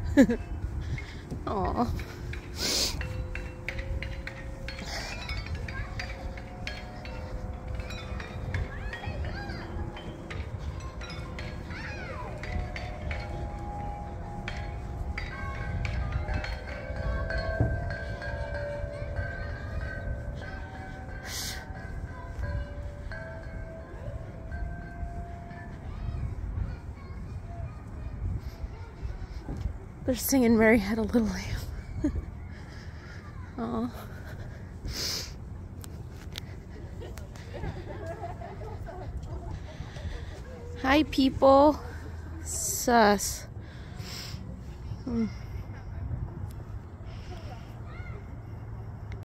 Aw. They're singing Mary Had a Little Lamb. Aw. Hi, people. Sus.